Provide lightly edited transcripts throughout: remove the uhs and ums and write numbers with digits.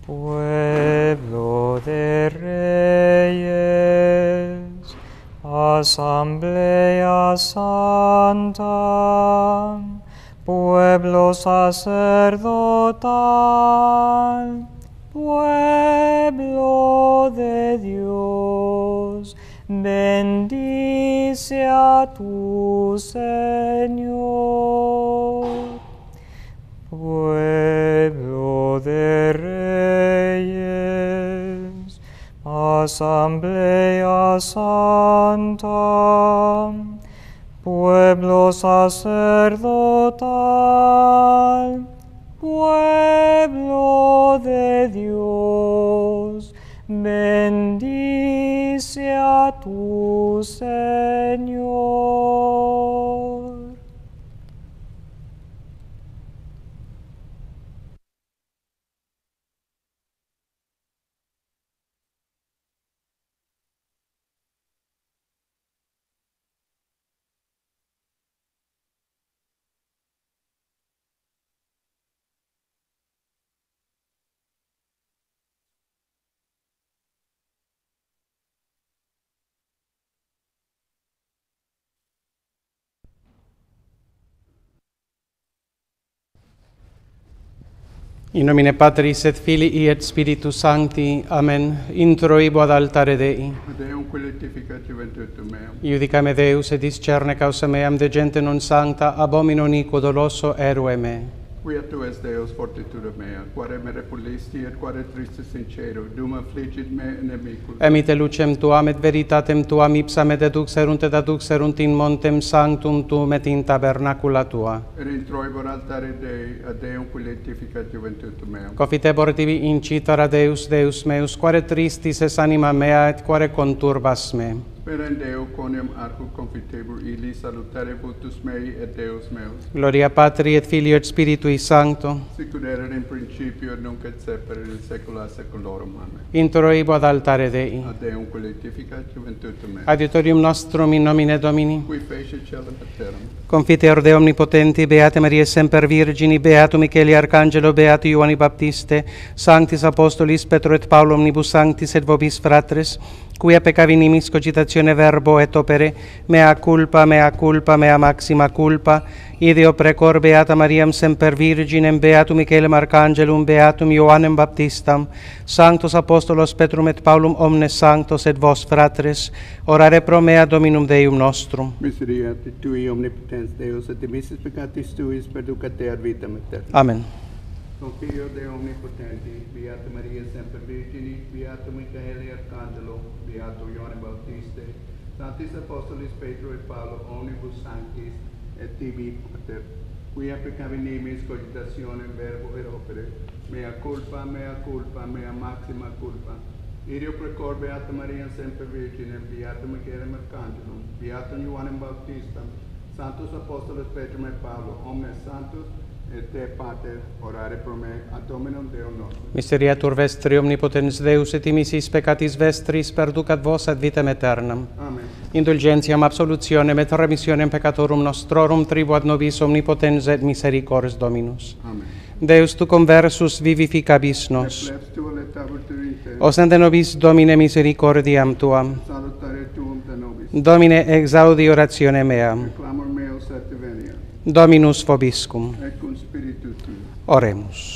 Pueblo de reyes, asamblea santa, pueblo sacerdotal, pueblo de Dios, bendice a tu Señor. Pueblo de reyes, asamblea santa, pueblo sacerdotal, pueblo de Dios, bendice a tu Señor. In nomine Patris et Filii et Spiritus Sancti. Amen. Introibo ad altare Dei. Deum qui letificat juventutum meam. Iudicame Deus et discerne causa meam de gente non sancta, abomino iniquo doloso erue me. Quia tu es Deus fortitudo mea, quare me repullisti et quare tristis in cielo, dum affligit me inimicus. Emite lucem tuam et veritatem tuam ipsam et deduxerunt et aduxerunt in montem sanctum tuum et in tabernacula tua. Et introibor altare Dei, ad Deum qui letificat juventutum meam. Confitebor tibi incitara Deus, Deus meus, quare tristis es anima mea et quare conturbas me. Per in Deo quoniam arco confitebur illi, salutare votus mei et Deus meus. Gloria Patri et Filio et Spiritui Sancto. Sicut erat in principio et nunc et semper et in saecula saeculorum. Amen. Introibo ad altare Dei. Ad Deum qui letificat juventutum meam. Adiutorium nostrum in nomine Domini. Qui fecit caelum et terram. Confiteor Deo omnipotenti, Beate Maria semper Virgini, Beato Michele Arcangelo, Beato Ioanni Baptiste, Sanctis Apostolis Petro et Paulo omnibus sanctis et vobis fratres, quia peccavi nimis cogitatione verbo et opere, mea culpa, mea maxima culpa, ideo precor Beata Mariam semper Virginem, Beatum Michaelem Arcangelum, Beatum Ioannem Baptistam, Sanctos Apostolos Petrum et Paulum omnes sanctos et vos fratres, orare pro mea Dominum Deum nostrum. Misericorde Tui omnipotens Deus, et dimissis peccatis Tuis, perducat te ad vitam aeterna. Amen. Confio Deo omnipotenti, Beata Maria semper Virgini, Beato Michaele Arcangelo, Beato Ioanne Baptiste, Sanctis Apostolis Petro et Paulo, omnibus sanctis, et tibi pater, quia peccavi nimis cogitatione verbo et opere, mea culpa, mea maxima culpa. Ideo precor Beata Maria semper Virginem, Beato Michaelem Arcangelum, Beato Ioannem Baptistam, Sanctos Apostolos Petrum et Paulo, omnes sanctos, et te pater, orare pro me, ad Dominum Deum nostrum. Miseriatur vestri omnipotens Deus, et dimissis peccatis vestris, perducat vos ad vitam aeternam. Amen. Indulgentiam, absolutionem et remissionem peccatorum nostrorum tribuat nobis omnipotens et misericors Dominus. Amen. Deus tu conversus vivificabis nos. Et plebs tua letabur turinte, Osende nobis Domine misericordiam tuam. salutare tuum de nobis. Domine exaudi oratione mea. Clamor meo sete venia, Dominus vobiscum. et cum spiritu tuo. Oremus.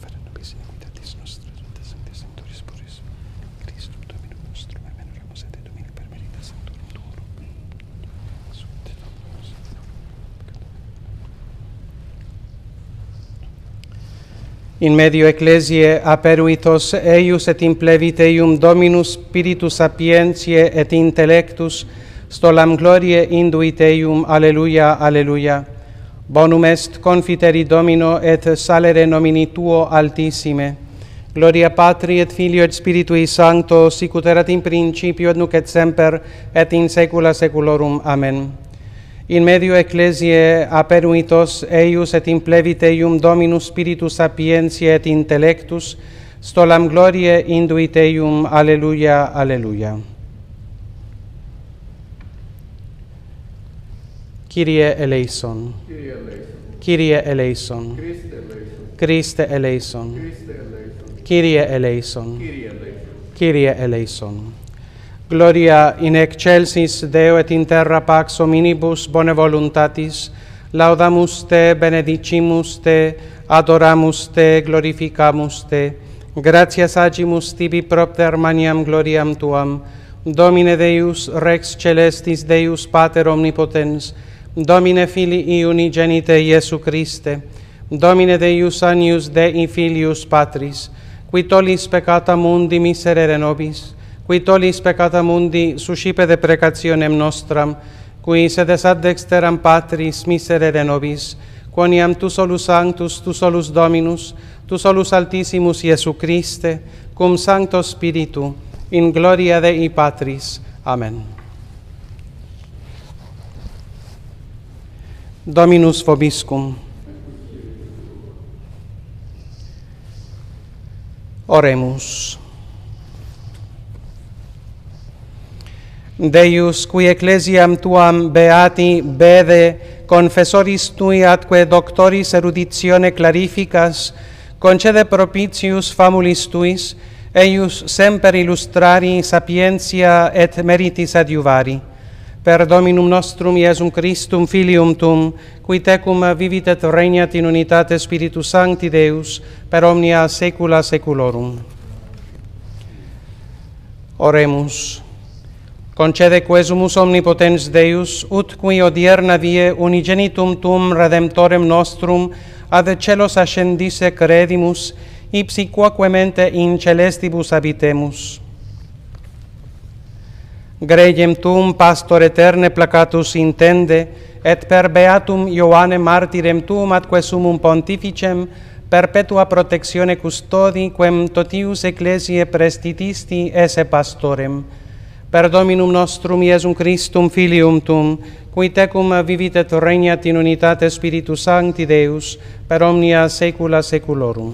In medio ecclesiae aperuitos eius et implevit eium Dominus Spiritus sapientiae et intellectus, stolam gloriae induit eium. Alleluia, alleluia. Bonum est confiteri Domino et salere nomini Tuo altissime. Gloria Patri et Filio et Spiritui Sancto, sicut erat in principio et nunc et semper et in saecula saeculorum. Amen. In medio ecclesiae aperuitos eius et implevit eium Dominus Spiritus sapientiae et intellectus, stolam gloriae induit eium. Alleluia, alleluia. Kyrie eleison. Kyrie eleison. Kyrie eleison. Christe eleison. Christe eleison. Christe eleison. Kyrie eleison. Kyrie eleison. Kyrie eleison. Gloria in excelsis Deo et in terra pax hominibus bone voluntatis, laudamus te, benedicimus te, adoramus te, glorificamus te, gratias agimus tibi propter maniam gloriam tuam, Domine Deus, Rex Celestis, Deus Pater Omnipotens, Domine Filii Unigenite Iesu Christe, Domine Deus Agnus Dei Filius Patris, qui tollis peccata mundi miserere nobis, qui tollis peccata mundi suscipe deprecationem nostram, qui sedes ad dexteram Patris miserere nobis, quoniam tu solus sanctus, tu solus Dominus, tu solus Altissimus Iesu Christe, cum Sancto Spiritu, in gloria Dei Patris. Amen. Dominus vobiscum. Oremus. Deus, qui ecclesiam tuam beati bede, confessoris tui atque doctoris eruditione clarificas, concede propitius famulis tuis, eius semper illustrari sapientia et meritis adiuvari. Per Dominum nostrum Iesum Christum Filium Tum, qui tecum vivit et regnat in unitate Spiritus Sancti Deus, per omnia saecula saeculorum. Oremus. Concede quesumus omnipotens Deus, ut qui odierna vie unigenitum Tum Redemptorem nostrum ad celos ascendisse credimus, ipsi quoquemente in celestibus habitemus. Gregem Tum, Pastor eterne placatus intende, et per beatum Ioannem martyrem Tum atque summum pontificem, perpetua protectione custodi, quem totius ecclesiae prestitisti esse pastorem. Per Dominum nostrum Iesum Christum Filium Tum, qui tecum vivit et regnat in unitate Spiritus Sancti Deus, per omnia saecula saeculorum.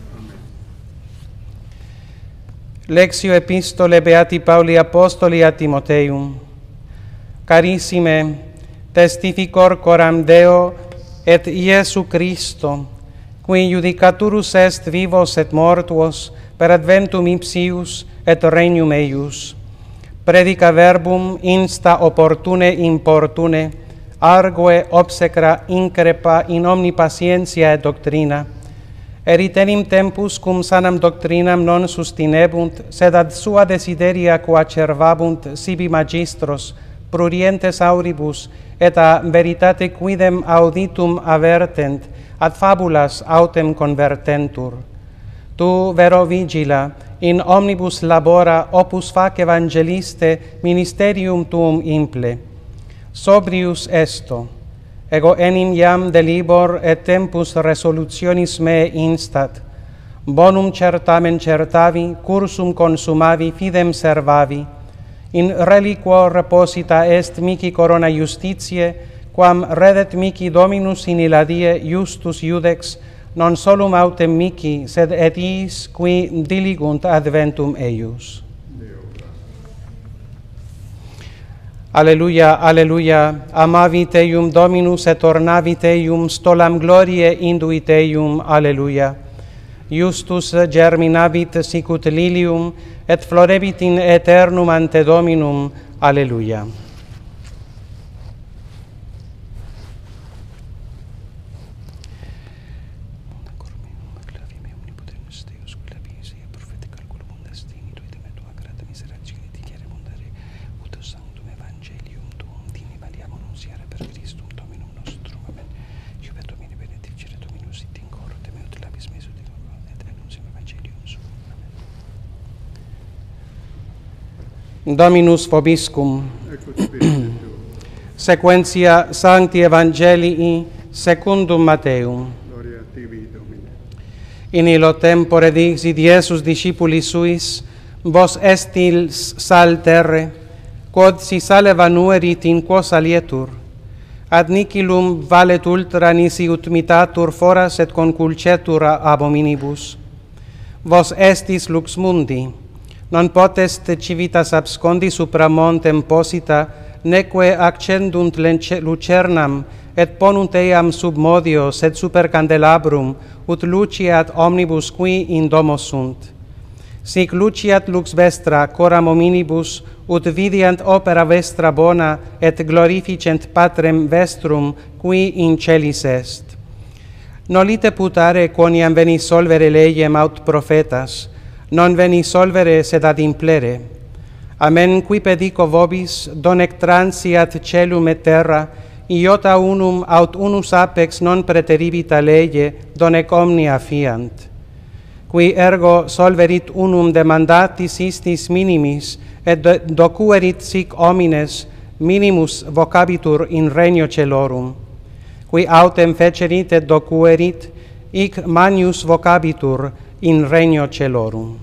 Lectio Epistole Beati Pauli Apostoli a Timotheum. Carissime, testificor coram Deo et Iesu Christo, qui judicaturus est vivos et mortuos per adventum ipsius et regnum eius. Predica verbum insta opportune importune, argue obsecra increpa in omni patientia et doctrina. Eritenim tempus cum sanam doctrinam non sustinebunt, sed ad sua desideria coacervabunt sibi magistros, prurientes auribus, et a veritate quidem auditum avertent, ad fabulas autem convertentur. Tu, vero vigila, in omnibus labora opus fac evangeliste ministerium tuum imple. Sobrius esto, ego enim iam delibor et tempus resolutionis me instat, bonum certamen certavi, cursum consumavi, fidem servavi, in reliquo reposita est mihi corona justitiae, quam redet mihi Dominus in illa die justus iudex, non solum autem mihi, sed et iis qui diligunt adventum eius. Alleluia, alleluia, amavit eium Dominus et ornavit eium stolam gloriae induit eium, alleluia. Justus germinavit sicut lilium, et florebit in aeternum ante Dominum, alleluia. Dominus vobiscum. Sequentia Sancti Evangelii secundum Matteum. Gloria a tibi, Domine. In illo tempore dixit Iesus discipulis suis, vos estils sal terre, quod si sale vanuerit in quo salietur, ad nihilum valet ultra nisi ut mitatur foras et conculcetur ab hominibus. Vos estis lux mundi, non potest civitas abscondi supra montem posita, neque accendunt lucernam, et ponunt eam sub modio, sed super candelabrum, ut luciat omnibus qui in domo sunt. Sic luciat lux vestra coram hominibus, ut vidiant opera vestra bona, et glorificent Patrem vestrum, qui in celis est. Nolite putare quoniam veni solvere legem aut profetas, non veni solvere sed ad implere. Amen qui pedico vobis, donec transiat celum et terra, iota unum aut unus apex non preteribita lege, donec omnia fiant. Qui ergo solverit unum demandatis istis minimis, et docuerit sic homines minimus vocabitur in regno celorum. Qui autem fecerit et docuerit, hic manius vocabitur in regno celorum.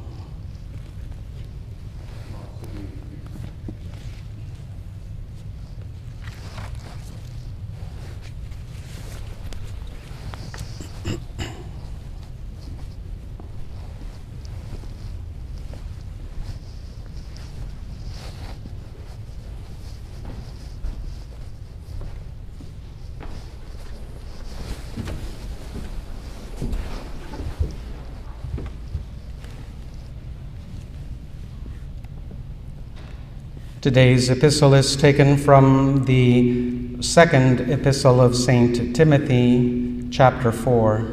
Today's epistle is taken from the second epistle of St. Timothy, chapter 4.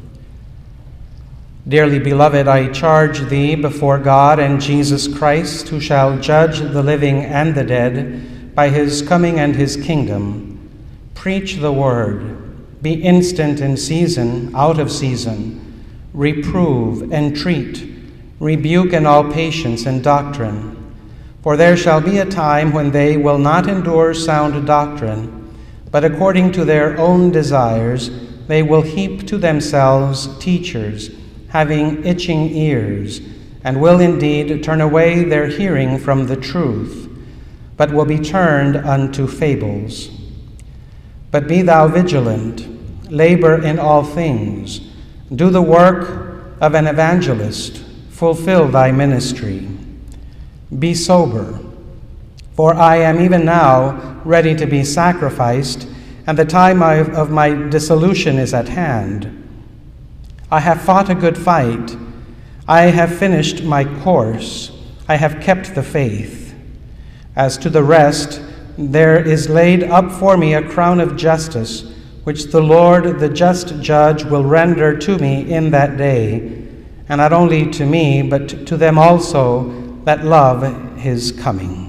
Dearly beloved, I charge thee before God and Jesus Christ, who shall judge the living and the dead by his coming and his kingdom. Preach the word, be instant in season, out of season, reprove, entreat, rebuke in all patience and doctrine. For there shall be a time when they will not endure sound doctrine, but according to their own desires they will heap to themselves teachers, having itching ears, and will indeed turn away their hearing from the truth, but will be turned unto fables. But be thou vigilant, labor in all things, do the work of an evangelist, fulfill thy ministry. Be sober, for I am even now ready to be sacrificed, and the time of my dissolution is at hand. I have fought a good fight. I have finished my course. I have kept the faith. As to the rest, there is laid up for me a crown of justice, which the Lord, the just judge, will render to me in that day, and not only to me, but to them also that love his coming.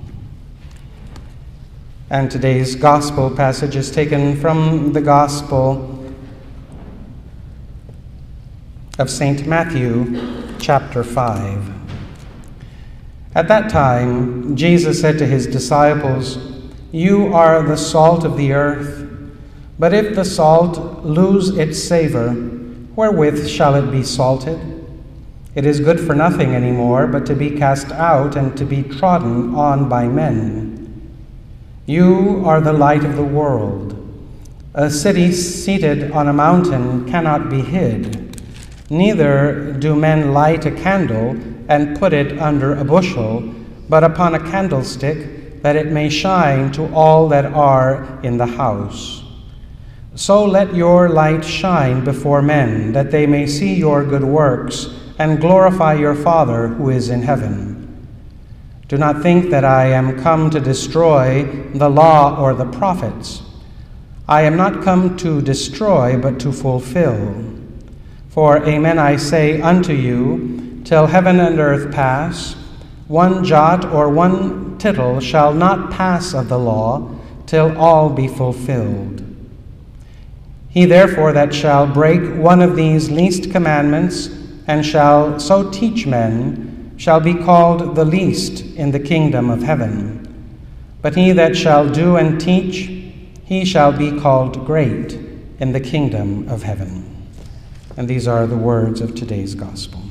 And today's gospel passage is taken from the Gospel of St. Matthew, chapter 5. At that time, Jesus said to his disciples, "You are the salt of the earth, but if the salt lose its savor, wherewith shall it be salted? It is good for nothing any more, but to be cast out and to be trodden on by men. You are the light of the world. A city seated on a mountain cannot be hid. Neither do men light a candle and put it under a bushel, but upon a candlestick, that it may shine to all that are in the house. So let your light shine before men, that they may see your good works and glorify your Father who is in heaven. Do not think that I am come to destroy the law or the prophets. I am not come to destroy, but to fulfill. For amen I say unto you, till heaven and earth pass, one jot or one tittle shall not pass of the law, till all be fulfilled. He therefore that shall break one of these least commandments, and shall so teach men, shall be called the least in the kingdom of heaven. But he that shall do and teach, he shall be called great in the kingdom of heaven." And these are the words of today's gospel.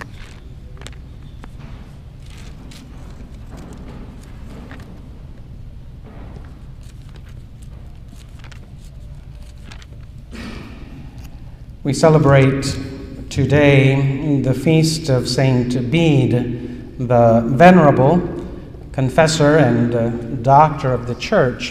We celebrate today the feast of Saint Bede, the venerable confessor and doctor of the church.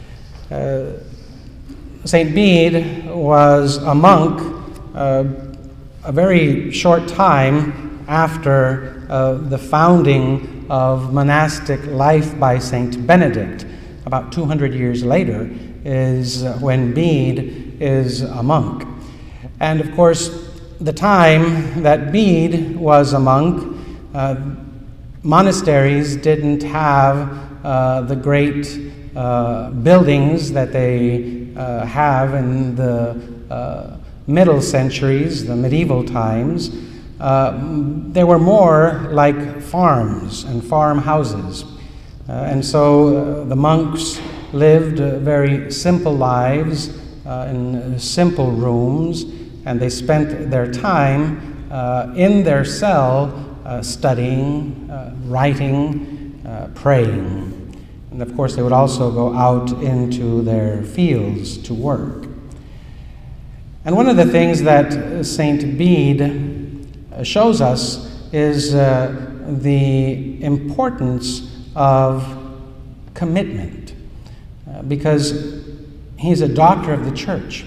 St. Bede was a monk a very short time after the founding of monastic life by St. Benedict. About 200 years later is when Bede is a monk. And of course, the time that Bede was a monk, monasteries didn't have the great buildings that they have in the middle centuries, the medieval times. They were more like farms and farmhouses. And so the monks lived very simple lives in simple rooms, and they spent their time in their cell studying, writing, praying. And of course, they would also go out into their fields to work. And one of the things that St. Bede shows us is the importance of commitment, because he's a doctor of the church,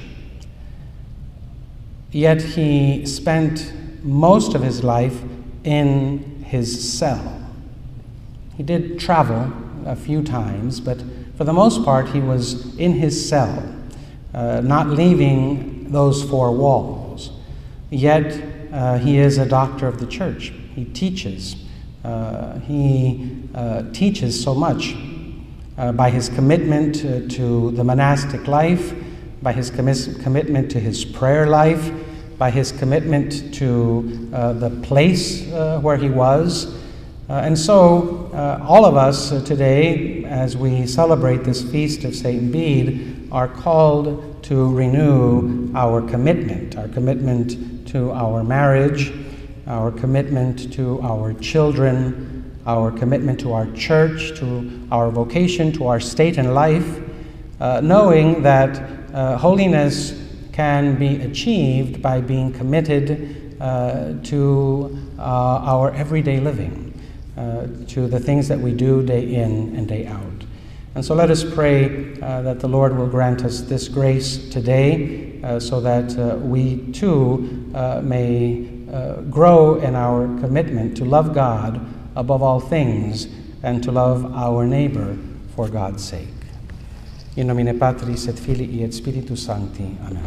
yet he spent most of his life in his cell. He did travel a few times, but for the most part he was in his cell, not leaving those four walls. Yet he is a doctor of the church. He teaches. He teaches so much by his commitment to the monastic life, by his commitment to his prayer life, by his commitment to the place where he was. And so all of us today, as we celebrate this feast of St. Bede, are called to renew our commitment to our marriage, our commitment to our children, our commitment to our church, to our vocation, to our state in life, knowing that holiness can be achieved by being committed to our everyday living, to the things that we do day in and day out. And so let us pray that the Lord will grant us this grace today so that we too may grow in our commitment to love God above all things and to love our neighbor for God's sake. In nomine Patris et Filii et Spiritus Sancti. Amen.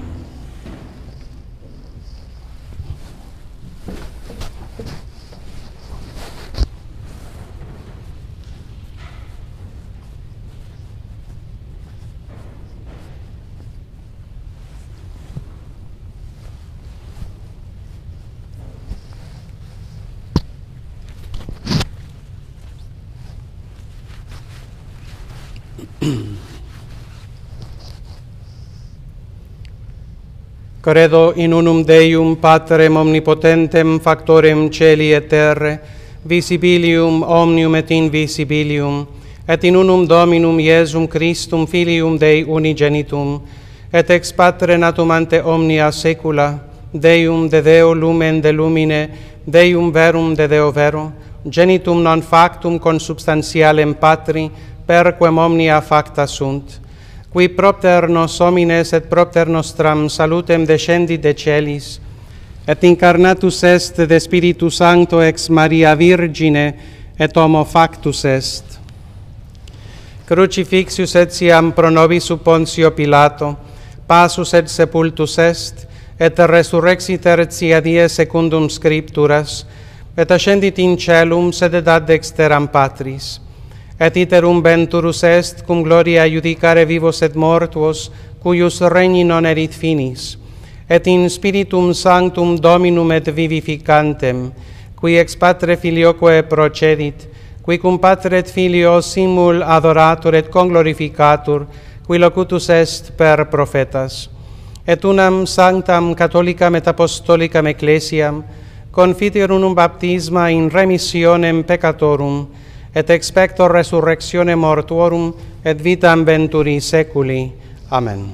Credo in unum Deum, Patrem omnipotentem, factorem celi et terre, visibilium omnium et invisibilium, et in unum Dominum Iesum Christum, Filium Dei unigenitum, et ex Patre natum ante omnia saecula, Deum de Deo lumen de lumine, Deum verum de Deo vero, genitum non factum consubstantialem Patri, perquem omnia facta sunt, qui propter nos homines et propter nostram salutem descendit de celis, et incarnatus est de Spiritu Sancto ex Maria Virgine, et homo factus est. Crucifixius etiam pro nobis sub Pontio Pilato, passus et sepultus est, et resurrexit tertia die secundum Scripturas, et ascendit in celum, sededat dexteram Patris, et iterum venturus est cum gloria judicare vivos et mortuos, cuius regni non erit finis, et in Spiritum Sanctum Dominum et vivificantem, qui ex Patre Filioque procedit, qui cum Patre et Filio simul adoratur et conglorificatur, qui locutus est per prophetas, et unam sanctam catholicam et apostolicam ecclesiam, confiteor unum baptisma in remissionem peccatorum, et expector resurrectione mortuorum, et vitam venturi seculi. Amen.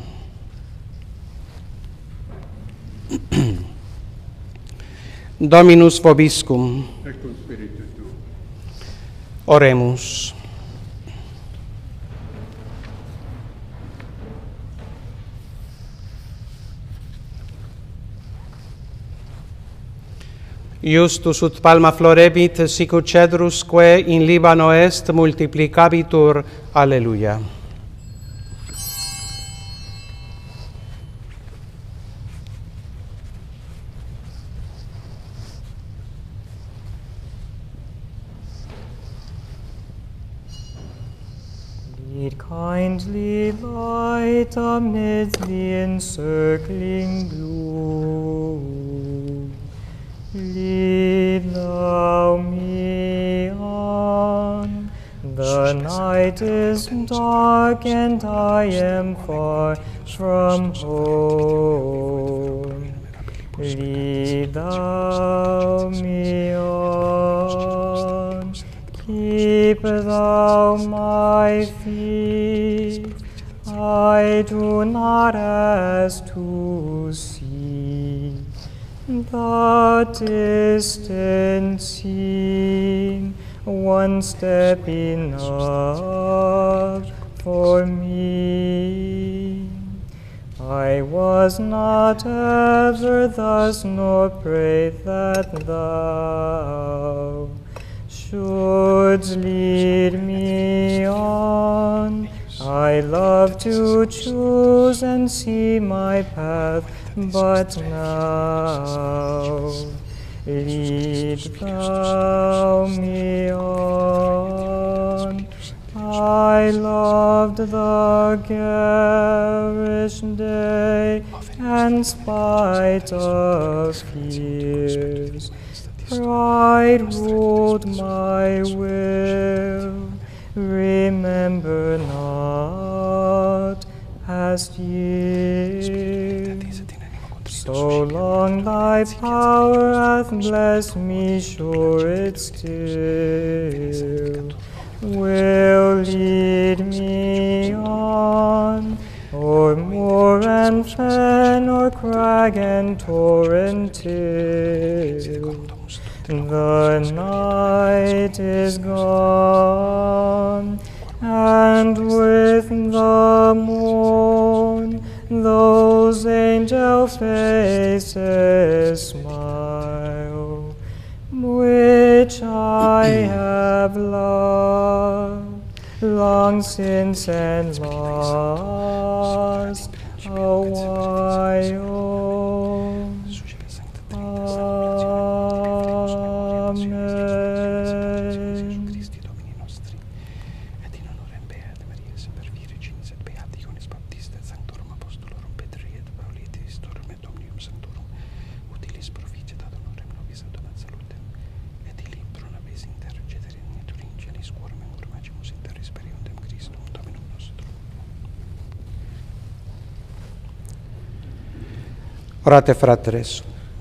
Dominus vobiscum. Et cum spiritu tuo. Oremus. Justus ut palma florebit, sic ut cedrus quae in Libano est, multiplicabitur. Alleluia. Lead kindly light amidst the encircling gloom. Lead thou me on. The night is dark and I am far from home. Lead thou me on. Keep thou my feet. I do not ask to see the distant scene, one step enough for me. I was not ever thus, nor prayed that thou shouldst lead me on. I love to choose and see my path, but now lead thou me on. I loved the garish day, and spite of fears, pride ruled my will. Remember not past years. So long thy power hath blessed me, sure it still will lead me on. O'er moor and fen, o'er crag and torrent till the night is gone, and with the morn those angel faces smile, which I have loved long since and lost a while. Amen. Christi Domini nostri, et in honorem Beat Maria semper Virginis et Beaticonis Baptista et Sanctorum Apostolorum Petri et Pauli et Istorum et Omnium Sanctorum, utilis proficiat ad honorem nobis et ad salutem, et illi pro nobis intercedere in et angelis quorum encormagimus inter speriundem Christum Dominum nostrum. Orate, fratres.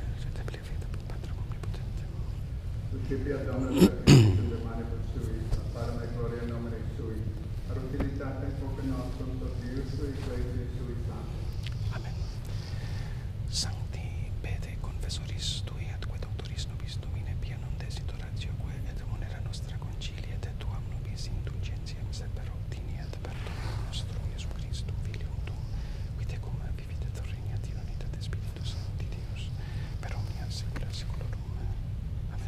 Principio ad hoc de manibus sui, parem et gloria nomine sui, ad utilitate hoc nostrum tot Deus sui, ecclesiae sui sancti. Amen. Sancti pede confessoris tui atque doctoris nobis Domine pia non desit oratio quae et monera nostra concilia et tuam nobis indulgentiam semper obtini et per Dominum nostrum Iesu Christum Filium tuum, qui tecum vivit et regnat in unitate Spiritus Sancti Deus, per omnia saecula saeculorum. Amen.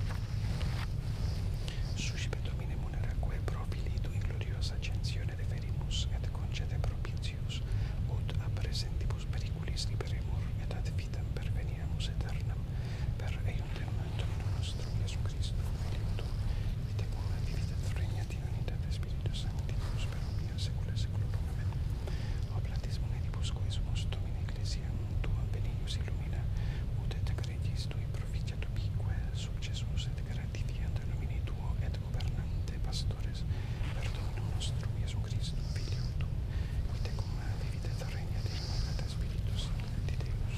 Suscipet Domine muneraque pro filii tui gloriosa ascensione deferimus et concede propitius, ut a presentibus periculis liberemur et ad vitam perveniamus aeternam, per eiundem Dominum nostrum Iesu Christum Filium tuum, qui tecum vivit et regnat in unitate Spiritus Sancti Deus, per omnia saecula saeculorum. Amen. Oblatis munitibus coesumus Domine Ecclesiam tuam benignus illumina, ut et gregis tui proficiat ubique, successus et gratifiant nomini tuo et gobernante pastores, per Dominum nostrum Iesu Christum Filium tuum, qui tecum vivit et regnat in unitate Spiritus Sancti Deus.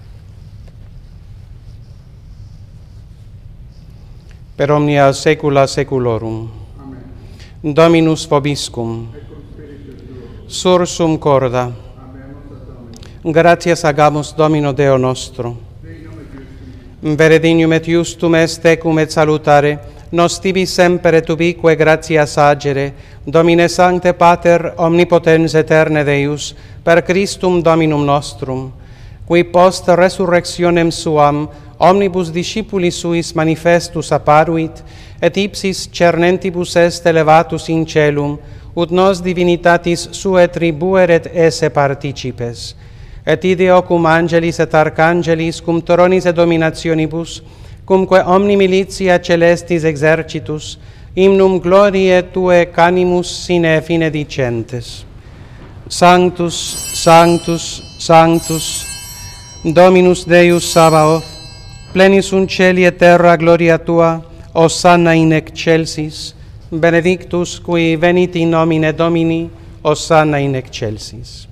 Per omnia saecula saeculorum. Amen. Dominus vobiscum. Et cum spiritu tuo, Sursum corda. amemus ad Domino, Gratias agamus Domino Deo nostro. dignum et justum, Vere dignum et justum est tecum et salutare, nos tibi semper et ubique gratias agere, Domine Sancte Pater, omnipotens aeterne Deus, per Christum Dominum nostrum, qui post resurrectionem suam omnibus discipulis suis manifestus apparuit, et ipsis cernentibus est elevatus in celum, ut nos divinitatis sue tribueret esse participes. Et ideo cum angelis et arcangelis, cum tronis et dominationibus, cumque omni militia celestis exercitus, hymnum gloriae Tue canimus sine fine dicentes. Sanctus, Sanctus, Sanctus, Dominus Deus Sabaoth, plenis sunt celi et terra gloria Tua, Hosanna in excelsis, benedictus qui venit in nomine Domini, Hosanna in excelsis.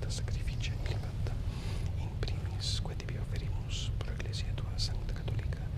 Sancta Catholica,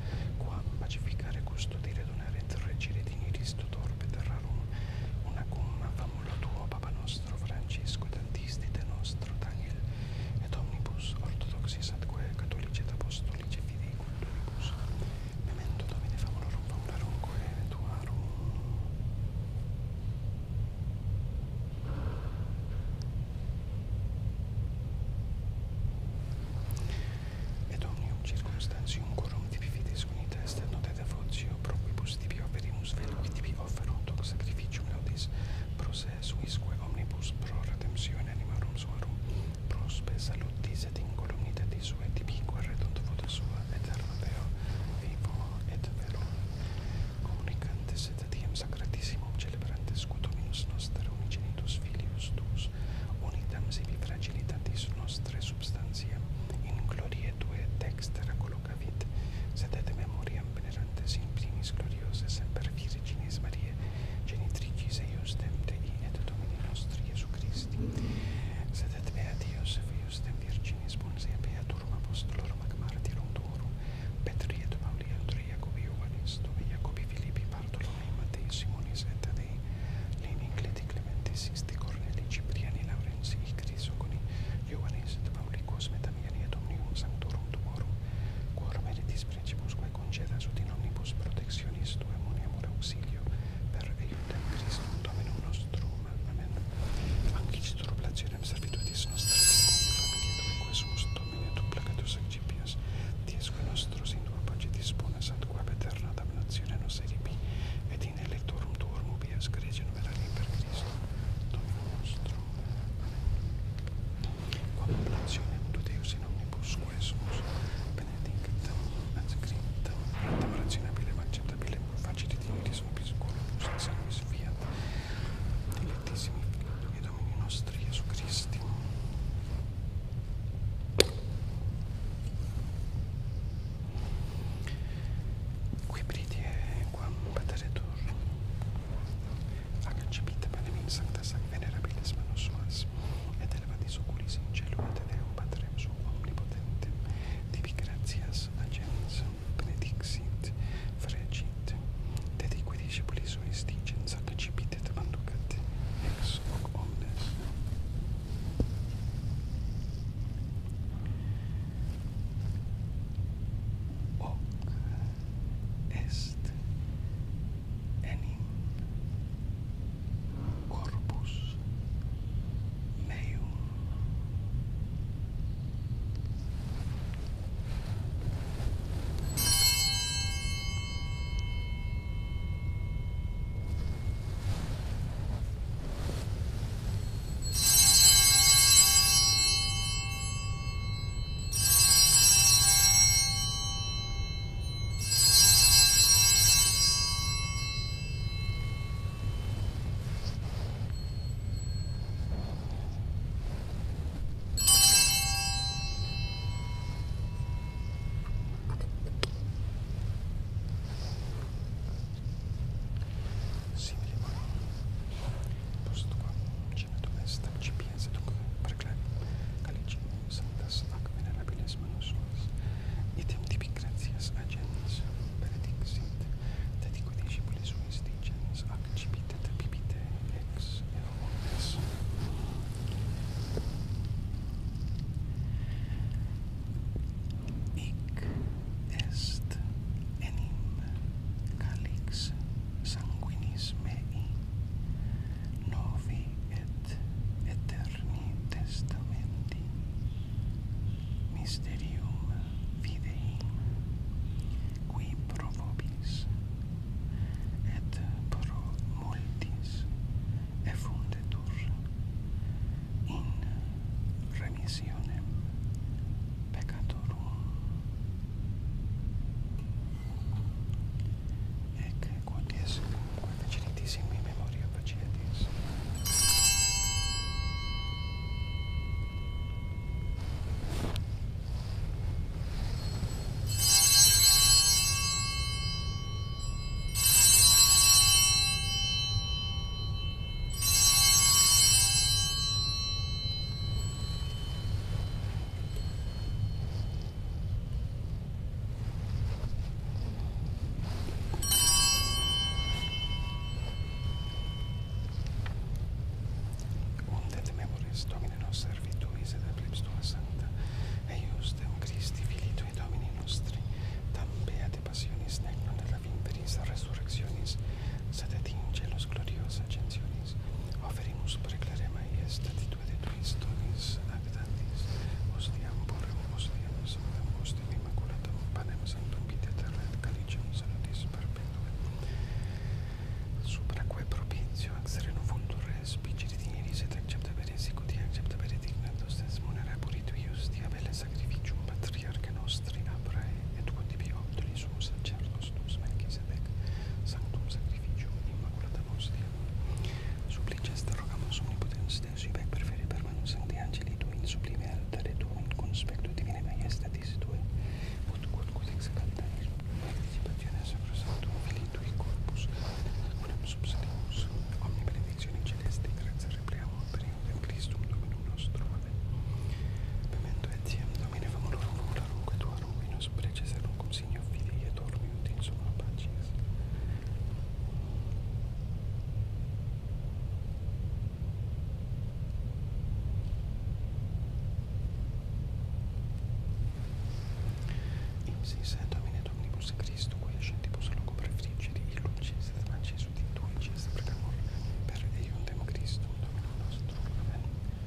Sis et Domine Dominibus Christum, quia scentibus loco prefrigeri, illum cis et mancis ut in tui cis precamur, per eium Demo Christum, Dominum nostrum. Amen.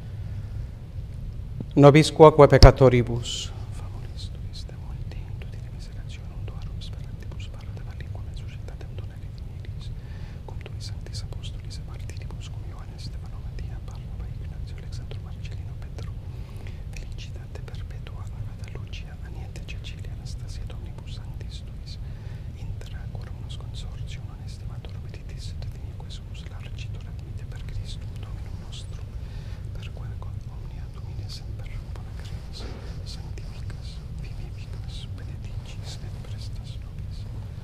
Nobis quoque peccatoribus, Famulis tuis de multi, tutine miserationum tuarum sperantibus parta valiquam et suscitatem donare dinieris, cum tui sanctis apostolis et martiribus, cum Ioannes, Stefano, Mattia, Barnaba, Ignazio, Alexandro, Marcellino, Petro, felicitate perpetua, Agata, Lucia, Aniete, Cecilia, Anastasia, Domnibus sanctis tuis, intra quorum nos consortium honestimator meditis et divinique sumus largitor admite per Christum Dominum nostrum, per quae omnia Domine semper bona creas, sanctificas, vivificas, benedicis et prestas nobis.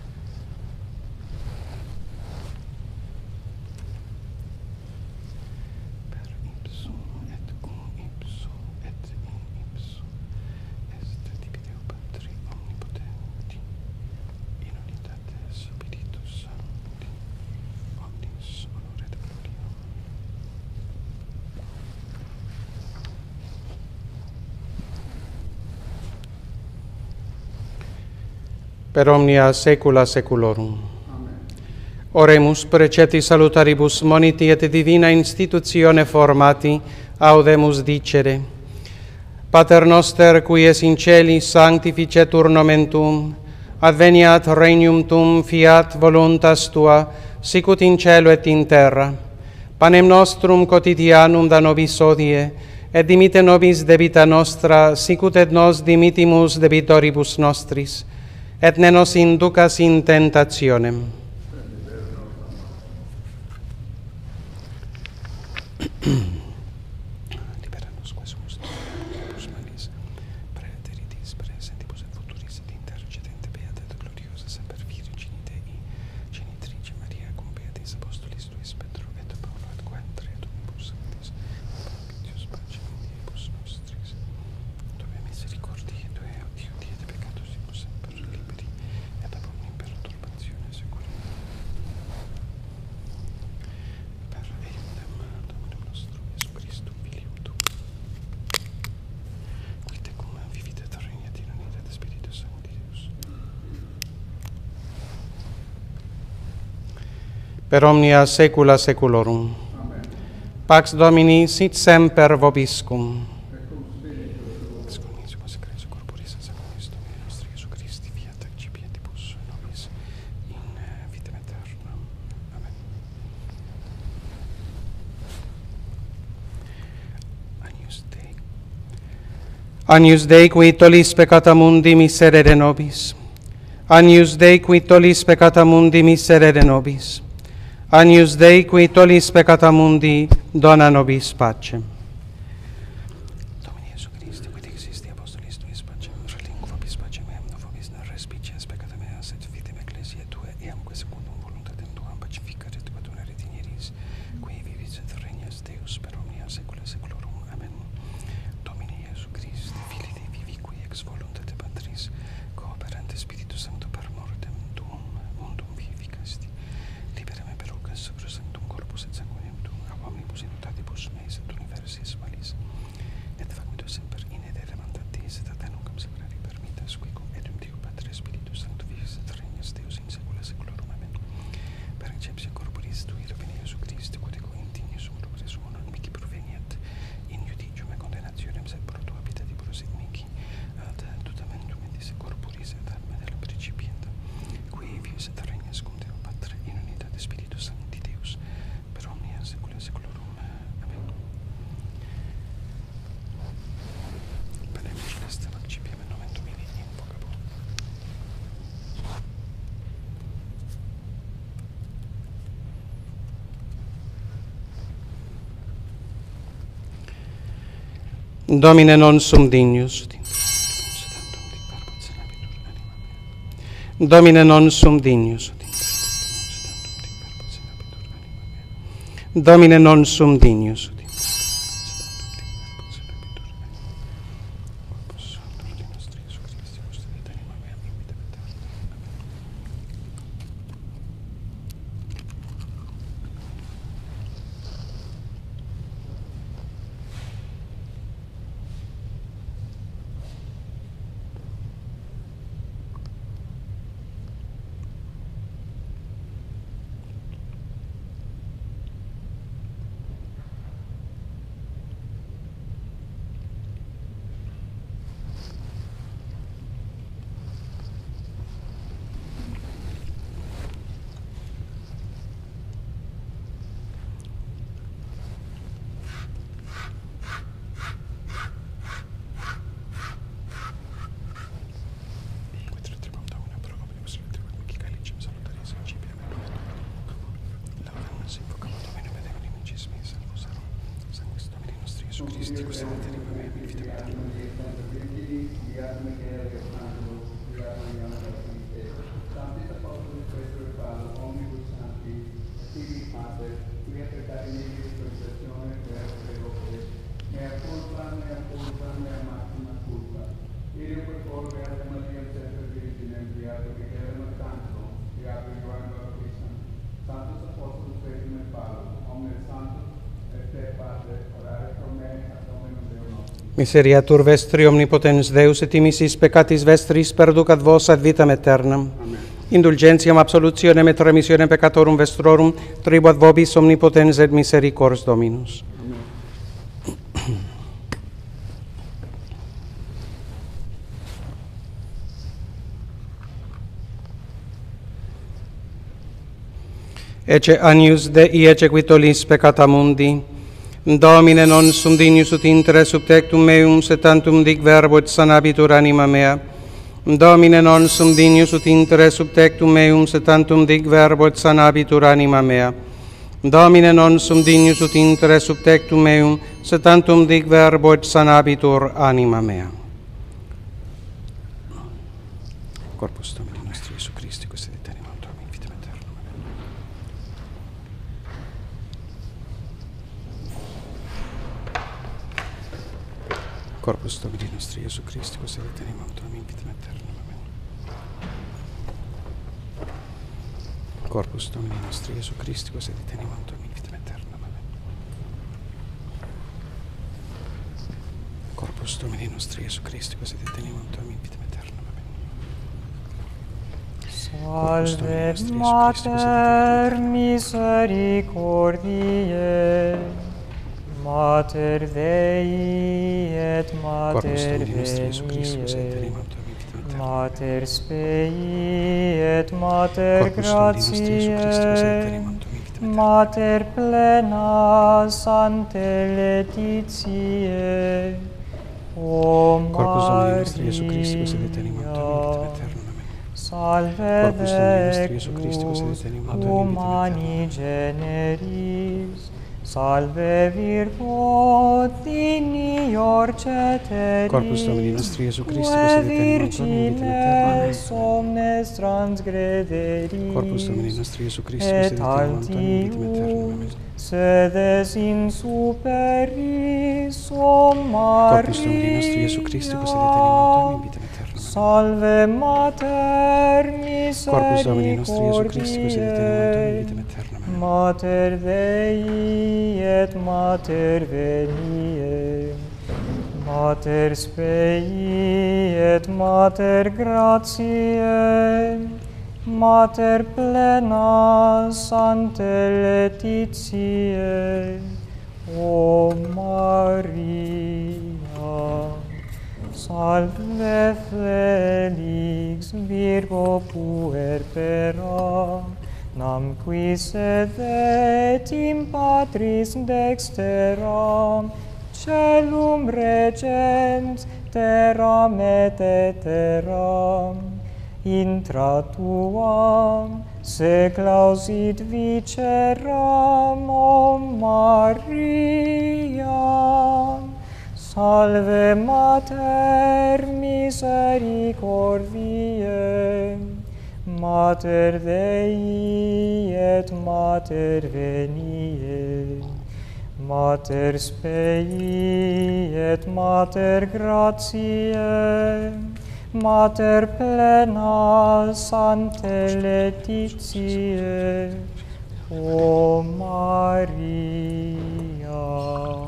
Per ipsum et cum ipsum et in ipsum est tibi Deo Patri omnipotenti, in unitate Spiritus Sancti, omnis honor et gloria. per omnia saecula saeculorum. Oremus preceti salutaribus moniti et divina institutione formati, audemus dicere. Pater noster, qui es in celi, sanctificetur nomen tuum, adveniat regnum tuum, fiat voluntas tua, sicut in cielo et in terra. Panem nostrum quotidianum da nobis hodie, et dimite nobis debita nostra, sicut et nos dimitimus debitoribus nostris, et ne nos inducas in tentationem. Libera nos quae sumus omnibus malis, praeteritis, praesentibus et futuris, et intercedente beata et gloriosa semper Virgini Dei, genitrice Maria, cum beatis apostolis tuis Petro et Paulo, et quae et omnibus sanctis, propitius pacem in diebus nostris, dove misericordiae Tue, o Dio, die de peccatosimus semper liberi, et ab omnium perturbatione secura. Per eium Dominum nostrum, Iesu Christum, Filium Tuum, qui tecum vivit et regnat in unitate Spiritus Sancti Deus. Per omnia saecula saeculorum. Pax Domini sit semper vobiscum. Ex commisimo secreto corporis et sacramentis Domini nostri Iesu Christi, fiat accipientibus nobis in vitam aeternam. Amen. Agnus Dei, Agnus Dei qui tollis peccata mundi, miserere nobis. Agnus Dei qui tollis peccata mundi, miserere nobis. Agnus Dei qui tollis peccata mundi, dona nobis pacem. Domini Iesu Christi, quid existi apostolis tuis pacem, relinquo vobis pacem eam, no vobis ne respices peccata meas, et fidem ecclesiae Tuae, eamque secundum voluntatem Tuam pacificat et quatunare dinieris, qui vivis et regnas Deus per omnia saecula saeculorum. Amen. Domini Iesu Christi, Filii Dei vivi, qui ex voluntate Patris, cooperante Spiritus Sancto per mortem Tuum, mundum vivificasti, libera me per ocas pro sanctum corpus et sanguinem Tuum, a omnibus inutatibus meis et universis malis, et facto semper in edere mandantis et ad nunquam separari permittas, qui cum edum Deo Patre Spiritus Sancto vivis et regnas Deus in saecula saeculorum. Amen. Per receptio corporis Tui, Domine Iesu Christi, quod ego intigne summo presumum non mihi proveniat in iudicium et condenationem, sed pro Tua pietatibus et mihi ad tutamentum mentis corporis et alma del principienta, qui vivis et regnas cum Deo Patre in unitate Spiritus Sancti Deus, per omnia saecula saeculorum. Amen. Panemus restem accipiem in nomen Domini invocabo. Domine non sum dignus. Domine non sum dignus. Domine non sum dignus. Gesù Cristo, cosa ne teneva me, in vita eterna. Miseriatur vestri omnipotens Deus et dimissis peccatis vestris perducat vos ad vitam aeternam. Indulgentiam absolutionem et remissionem peccatorum vestrorum tribuat vobis omnipotens et misericors Dominus. Ecce agnus Dei ecce qui tollis peccata mundi. Domine non sum dignus ut intere subtectum meum setantum dic verbo et sanabitur anima mea. Domine non sum dignus ut intere subtectum meum setantum dic verbo et sanabitur anima mea. Domine non sum dignus ut intere subtectum meum setantum dic verbo et sanabitur anima mea. Corpus Domini nostri Iesu Christi, quae sedit animam tuam in vitam aeternam. Corpus Domini nostri Iesu Christi, quae sedit animam tuam in vitam aeternam. Amen. Corpus Domini nostri Iesu Christi, quae sedit animam tuam in vitam aeternam. Amen. Corpus Domini nostri Iesu Christi, quae sedit animam tuam in vitam aeternam. Amen. Salve Mater misericordiae, Mater Dei et Mater Veniae, Mater Spei et Mater Gratiae, Mater plena Sancte Laetitiae, O Maria, salve Decus humani generis, salve Virgo dignior ceteris, Corpus Domini nostri Iesu Christi, quae Virgines omnes transgrederis, Corpus Domini nostri Iesu Christi, et altius sedes in superis, O Maria, Corpus Domini nostri Iesu Christi, quae sedit animam tuam in vitam aeternam. salve Mater Corpus Domini nostri Iesu Christi, quae sedit animam tuam in vitam misericordiae, aeternam. Mater Dei et Mater Veniae, Mater Spei et Mater Gratiae, Mater plena Sancte Laetitiae, O Maria, salve Felix Virgo puerpera, nam qui sedet in Patris dexteram, celum regens, terram et eteram, intra tuam seclausit viceram, O Maria. Salve Mater misericordiae, Mater Dei et Mater Veniae, Mater Spei et Mater Gratiae, Mater plena Sancte Laetitiae, O Maria.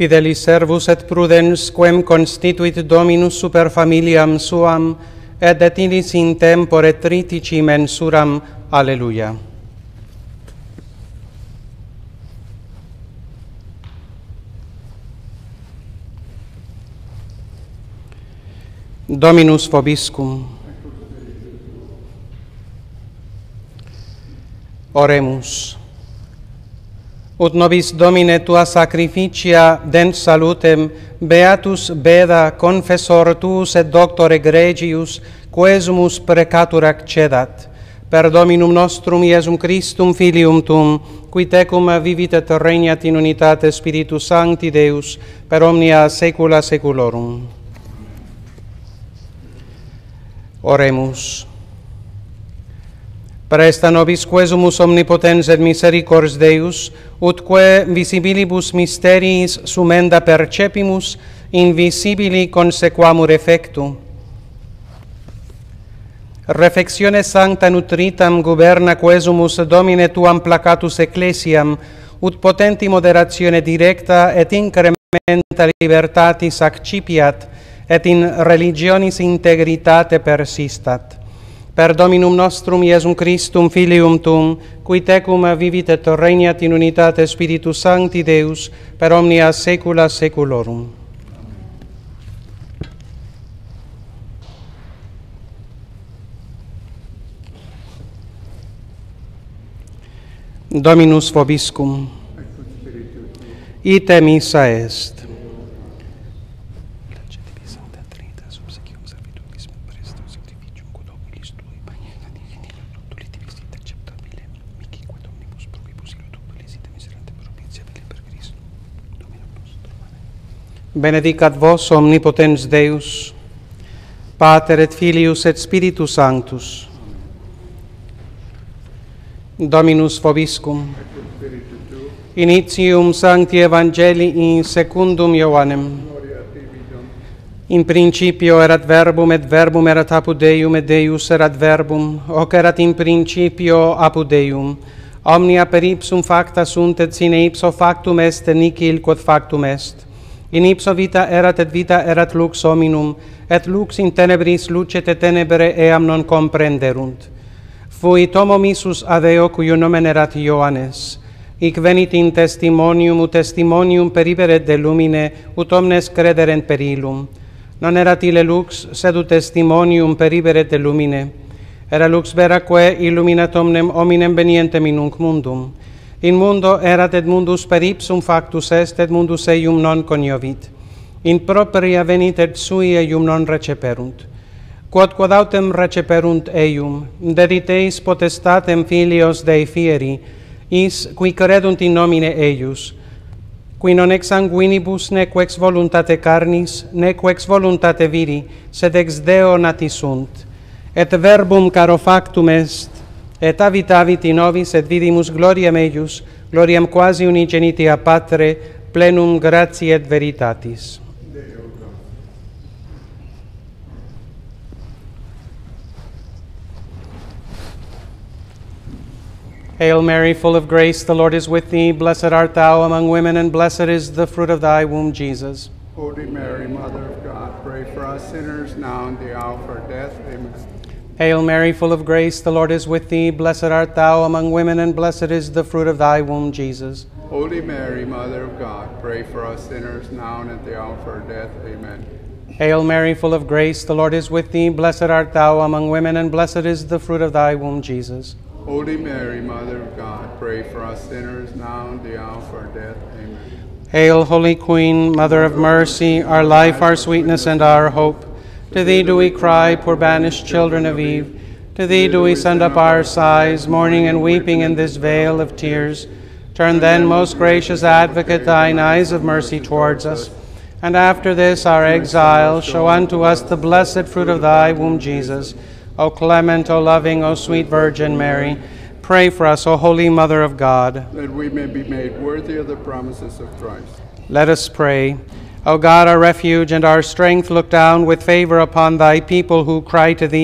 Fidelis servus et prudens quem constituit Dominus super familiam suam, et et illis in tempore tritici mensuram. Alleluia. Dominus vobiscum. Oremus. Ut nobis Domine tua sacrificia dent salutem, beatus Beda, confessor tuus et doctor egregius, quesumus precatur accedat, per Dominum nostrum Iesum Christum Filium tuum, qui tecum vivit et regnat in unitate Spiritus Sancti Deus, per omnia saecula saeculorum. Oremus. Presta nobis quesumus omnipotens et misericors Deus, utque visibilibus mysteriis sumenda percepimus, invisibili consequamur effectu. Refectione sancta nutritam guberna quesumus Domine tuam placatus ecclesiam, ut potenti moderatione directa et incrementa libertatis accipiat, et in religionis integritate persistat. Per Dominum nostrum Iesum Christum Filium tuum, qui tecum vivit et regnat in unitate Spiritus Sancti Deus, per omnia saecula saeculorum. Dominus vobiscum. Ite missa est. Benedicat vos omnipotens Deus, Pater et Filius et Spiritus Sanctus. Dominus vobiscum. Initium Sancti Evangelii secundum Ioannem. In principio erat verbum, et verbum erat apud Deum, et Deus erat verbum, hoc erat in principio apud Deum. Omnia per ipsum facta sunt, et sine ipso factum est, nihil quod factum est. In ipso vita erat, et vita erat lux hominum, et lux in tenebris lucet, et tenebre eam non comprenderunt. Fuit homo missus ad eo, cuium nomen erat Ioannes. Hic venit in testimonium, ut testimonium periberet de lumine, ut omnes crederent per illum. Non erat ille lux, sed ut testimonium periberet de lumine. Era lux veraque illuminat omnem hominem venientem in nunc mundum. In mundo erat, et mundus per ipsum factus est, et mundus eium non coniovit. In propria venit, et sui eium non receperunt. Quod autem receperunt eium, dediteis potestatem filios Dei fieri, is qui credunt in nomine eius, qui non ex sanguinibus, nec ex voluntate carnis, nec ex voluntate viri, sed ex Deo nati sunt. Et verbum caro factum est, et habitavit in nobis, et vidimus gloriam eius, gloriam quasi unigeniti a Patre, plenum gratiae et veritatis. Hail Mary, full of grace, the Lord is with thee. Blessed art thou among women, and blessed is the fruit of thy womb, Jesus. Holy Mary, Mother of God, pray for us sinners now and the hour of our death. Amen. Hail Mary, full of grace, the Lord is with thee. Blessed art thou among women, and blessed is the fruit of thy womb, Jesus. Holy Mary, Mother of God, pray for us sinners now and at the hour of our death. Amen. Hail Mary, full of grace, the Lord is with thee. Blessed art thou among women, and blessed is the fruit of thy womb, Jesus. Holy Mary, Mother of God, pray for us sinners now and the hour of our death. Amen. Hail, Holy Queen, Mother of mercy, our life, our sweetness, and our hope. To thee do we cry, poor banished children of Eve. To thee do we send up our sighs, mourning and weeping in this vale of tears. Turn then, most gracious Advocate, thine eyes of mercy towards us, and after this our exile, show unto us the blessed fruit of thy womb, Jesus. O clement, O loving, O sweet Virgin Mary, pray for us, O Holy Mother of God, that we may be made worthy of the promises of Christ. Let us pray. O God, our refuge and our strength, look down with favor upon thy people who cry to thee,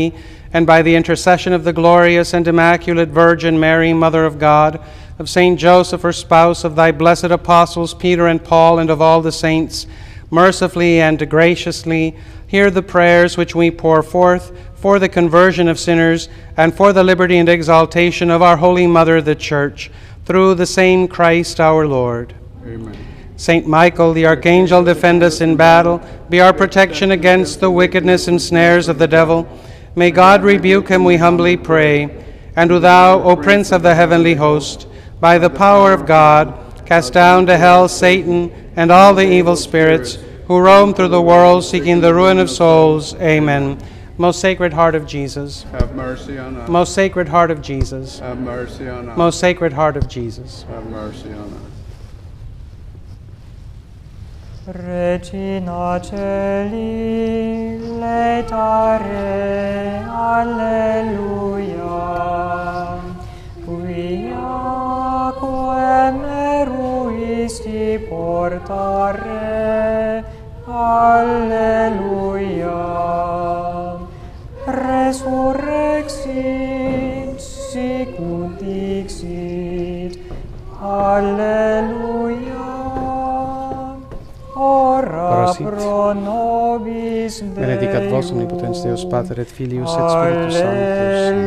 and by the intercession of the glorious and immaculate Virgin Mary, Mother of God, of Saint Joseph, her spouse, of thy blessed apostles Peter and Paul, and of all the saints, mercifully and graciously hear the prayers which we pour forth for the conversion of sinners and for the liberty and exaltation of our Holy Mother, the Church, through the same Christ our Lord. Amen. Saint Michael, the archangel, defend us in battle, be our protection against the wickedness and snares of the devil. May God rebuke him, we humbly pray. And do thou, O Prince of the heavenly host, by the power of God, cast down to hell Satan and all the evil spirits who roam through the world seeking the ruin of souls. Amen. Most Sacred Heart of Jesus, Have mercy on us. Most Sacred Heart of Jesus, Have mercy on us. Most Sacred Heart of Jesus. Have mercy on us. Regina Celi, laetare, alleluia. Quia meruisti portare, alleluia. Resurrexit, sicut dixit, alleluia. Ora pro nobis Deus. Benedicat vos omnipotens Deus Pater et Filius et Spiritus Sanctus.